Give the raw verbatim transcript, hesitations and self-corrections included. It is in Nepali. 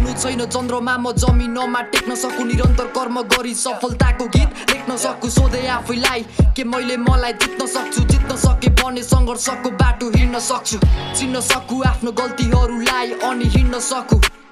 हुनु छैन चन्द्रमा म जमिनमा टेक्न सकु निरन्तर कर्म गरी सफलताको गीत लेख्न सकु सोधे आफैलाई के मैले मलाई जित्न सक्छु जित्न सके भने संघर्षको बाटो हिँड्न सक्छु चिन्न सकु आफ्नो गल्तीहरूलाई अनि हिँड्न सकु